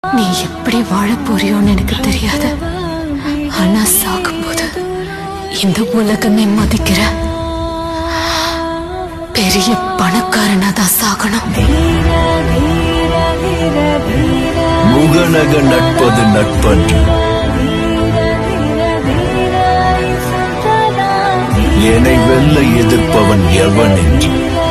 நீ எப்படி வாழ போறியோன்னு எனக்கு தெரியாது. ஆனா சாகும்போது இந்த உலகமே மதிக்கிற பெரிய பணக்காரனா தான் சாகணும். முகநக நட்பது நட்பன்று, என்னை வெல்ல எதிர்ப்பவன் எவன் என்று